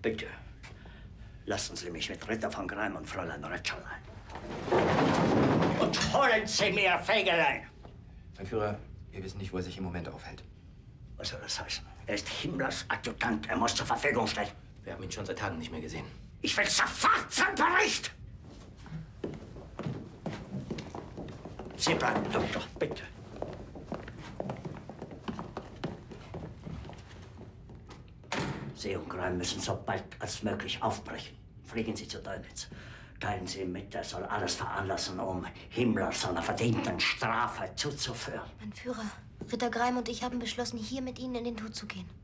Bitte, lassen Sie mich mit Ritter von Greim und Fräulein Retscherlein. Und holen Sie mir Fegelein! Mein Führer, wir wissen nicht, wo er sich im Moment aufhält. Was soll das heißen? Er ist Himmlers Adjutant. Er muss zur Verfügung stehen. Wir haben ihn schon seit Tagen nicht mehr gesehen. Ich will sofort zum Bericht! Sie bleiben, Doktor, bitte. Sie und Greim müssen so bald als möglich aufbrechen. Fliegen Sie zu Dönitz. Teilen Sie ihm mit, er soll alles veranlassen, um Himmler seiner verdienten Strafe zuzuführen. Mein Führer, Ritter Greim und ich haben beschlossen, hier mit Ihnen in den Tod zu gehen.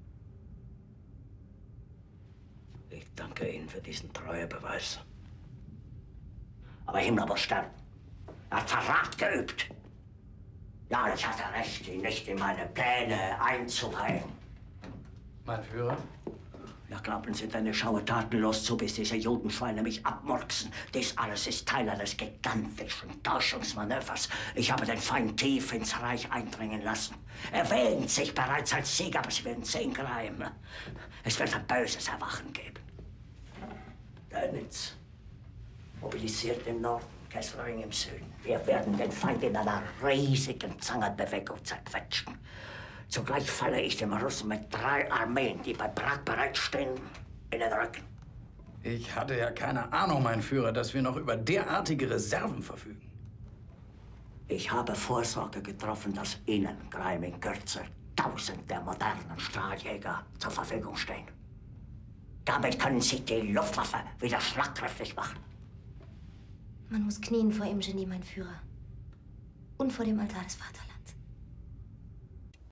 Ich danke Ihnen für diesen Treuebeweis. Aber Himmler muss sterben. Er hat Verrat geübt. Ja, ich hatte recht, ihn nicht in meine Pläne einzuweihen. Mein Führer? Ja, glauben Sie deine schaue tatenlos zu, bis diese Judenschweine mich abmurksen. Dies alles ist Teil eines gigantischen Täuschungsmanövers. Ich habe den Feind tief ins Reich eindringen lassen. Er wähnt sich bereits als Sieger, aber Sie werden sehen, Greim. Es wird ein böses Erwachen geben. Dönitz mobilisiert im Norden, Kesselring im Süden. Wir werden den Feind in einer riesigen Zangenbewegung zerquetschen. Zugleich falle ich dem Russen mit 3 Armeen, die bei Prag bereitstehen, in den Rücken. Ich hatte ja keine Ahnung, mein Führer, dass wir noch über derartige Reserven verfügen. Ich habe Vorsorge getroffen, dass Ihnen, Greim, in Kürze 1000 der modernen Strahljäger zur Verfügung stehen. Damit können Sie die Luftwaffe wieder schlagkräftig machen. Man muss knien vor Ihrem Genie, mein Führer. Und vor dem Altar des Vaterlands.